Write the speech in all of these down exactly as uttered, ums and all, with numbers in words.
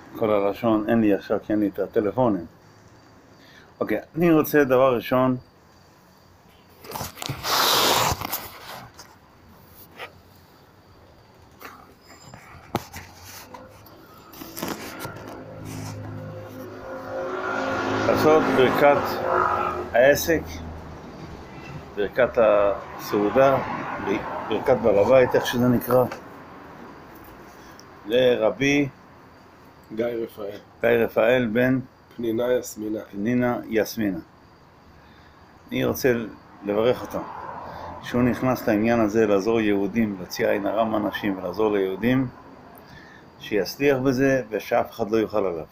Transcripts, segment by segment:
כל הלשון, אין לי עכשיו כי אין לי את הטלפונים. אוקיי, אני רוצה דבר ראשון, לעשות ברכת העסק, ברכת הסעודה, ברכת בעל הבית, איך שזה נקרא, לרבי גיא רפאל. גיא רפאל בן פנינה יסמינה. פנינה יסמינה. אני רוצה לברך אותו, שהוא נכנס לעניין הזה לעזור יהודים, להציע עין הרע מאנשים ולעזור ליהודים, שיצליח בזה ושאף אחד לא יוכל עליו.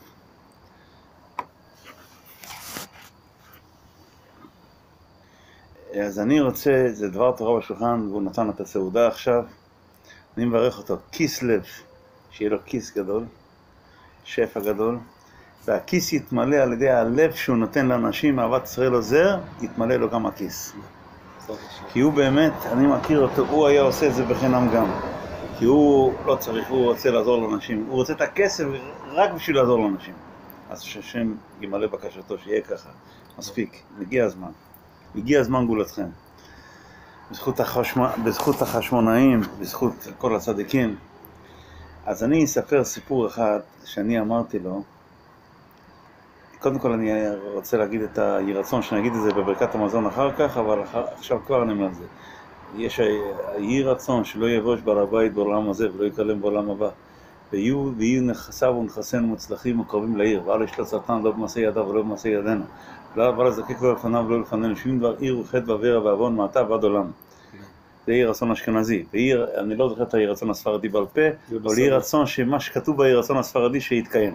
אז אני רוצה, זה דבר תורה בשולחן, והוא נתן את הסעודה עכשיו. אני מברך אותו, כיס לב, שיהיה לו כיס גדול, שפע גדול, והכיס יתמלא על ידי הלב שהוא נותן לאנשים, אהבת ישראל עוזר, יתמלא לו גם הכיס. כי הוא באמת, אני מכיר אותו, הוא היה עושה את זה בחינם גם. כי הוא לא צריך, הוא רוצה לעזור לאנשים, הוא רוצה את הכסף רק בשביל לעזור לאנשים. אז שהשם ימלא בקשתו, שיהיה ככה, מספיק, מגיע הזמן. הגיע הזמן גאולתכם. בזכות, החשמ... בזכות החשמונאים, בזכות כל הצדיקים. אז אני אספר סיפור אחד שאני אמרתי לו. קודם כל אני רוצה להגיד את היהי רצון, שאני אגיד את זה בברכת המזון אחר כך, אבל אחר... עכשיו כבר אני אומר את זה. יש היהי רצון שלא יבוש בעל הבית בעולם הזה ולא יקלם בעולם הבא. ויהיו, ויהיו נכסיו ונכסינו מוצלחים וקרובים לעיר, ואל ישלוט שטן לא במעשה ידיו ולא במעשה ידינו. ואל יזקק לא לפניו ולא לפנינו, שום דבר עיר וחטא ועבירה ועוון מעתה ועד עולם. זה יהי רצון אשכנזי. ויהי, אני לא זוכר את היהי רצון הספרדי בעל פה, אבל יהי רצון שמה שכתוב ביהי רצון הספרדי שיתקיים.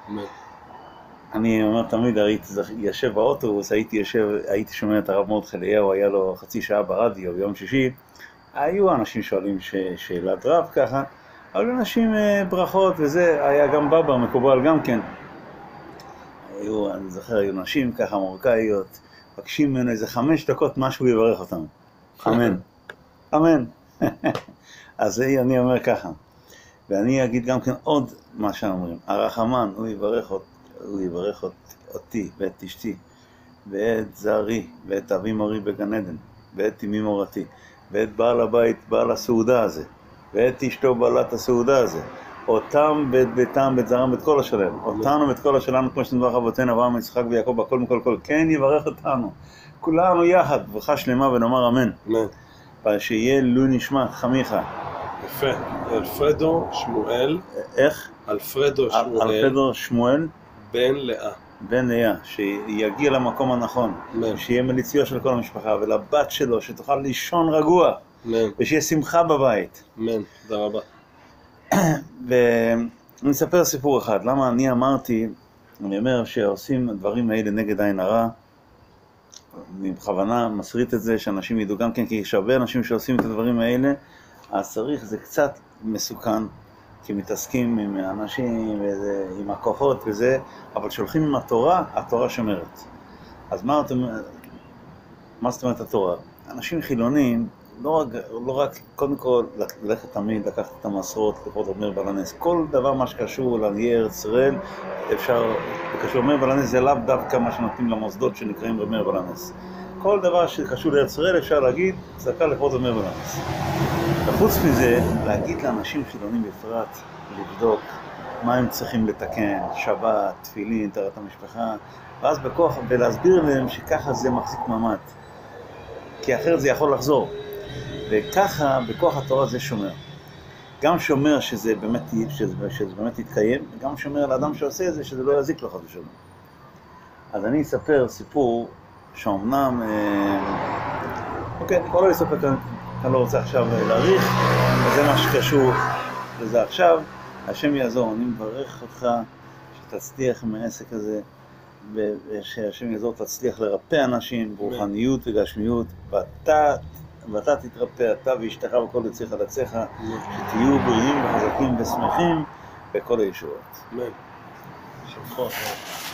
אני אומר תמיד, הייתי יושב באוטובוס, הייתי יושב, הייתי שומע את הרב מרדכי אליהו, היה לו חצי שעה ברדיו ביום שישי. היו אנשים שואלים שאלת רב ככה, אבל אנשים ברכות וזה, היה גם בבא מקובל גם כן. היו, אני זוכר, היו נשים ככה מרוקאיות, פגשים ממנו איזה חמש דקות משהו יברך אותם. אמן. אמן. אז אני אומר ככה, ואני אגיד גם כן עוד מה שאומרים. הרחמן, הוא יברך, הוא יברך אותי ואת אשתי, ואת זרי, ואת אבי מורי בגן עדן, ואת אמי מורתי, ואת בעל הבית, בעל הסעודה הזה, ואת אשתו בעלת הסעודה הזה, אותם בית ביתם, בית זרם, בית כל השלם, אותנו בית כל השלנו, כמו שנדבר אבותינו, אברהם, יצחק ויעקב, בכל מכל כל, כן יברך אותנו, כולנו יחד, ברכה שלמה ונאמר אמן. אמן. שיהיה לו נשמע חמיך. יפה. אלפרדו שמואל. איך? אלפרדו שמואל. אלפרדו שמואל. בן לאה. בן לאה, שיגיע למקום הנכון, אמן. שיהיה מליציו של כל המשפחה, ולבת שלו, שתוכל לישון רגוע, אמן. ושיהיה שמחה בבית. אמן. תודה רבה. ואני אספר סיפור אחד, למה אני אמרתי, אני אומר שעושים הדברים האלה נגד עין הרע, אני בכוונה מסריט את זה שאנשים ידעו גם כן, כי יש הרבה אנשים שעושים את הדברים האלה, אז צריך, זה קצת מסוכן, כי מתעסקים עם אנשים, וזה, עם הכוחות וזה, אבל שולחים עם התורה, התורה שומרת. אז מה, מה זאת אומרת התורה? אנשים חילונים, לא רק, לא רק, קודם כל, ללכת תמיד, לקחת את המסורות, לכבוד אומר בעל הנס. כל דבר מה שקשור לעניי ארץ ישראל, אפשר, וקשור אומר בעל הנס, זה לאו דווקא מה שנותנים למוסדות שנקראים אומר בעל הנס. כל דבר שקשור לארץ ישראל אפשר להגיד, צדקה לכבוד אומר בעל הנס. וחוץ מזה, להגיד לאנשים חילונים בפרט, לבדוק מה הם צריכים לתקן, שבת, תפילין, טהרת המשפחה, ואז בכוח, ולהסביר להם שככה זה מחזיק ממד. כי אחרת זה יכול לחזור. וככה, בכוח התורה זה שומר. גם שומר שזה באמת, שזה, שזה באמת יתקיים, וגם שומר על האדם שעושה את זה, שזה לא יזיק לו חד ושלום. אז אני אספר סיפור שאומנם, אוקיי, אני כבר לא אספר כאן, אני לא רוצה עכשיו להאריך, וזה מה שקשור לזה עכשיו. השם יעזור, אני מברך אותך שתצליח מהעסק הזה, ושהשם יעזור תצליח לרפא אנשים ברוחניות וגשמיות, ואתה, ואתה תתרפא, אתה ואשתך וכל יציך על יציך, שתהיו בריאים וחזקים ושמחים בכל הישועות. אמן. שבחו.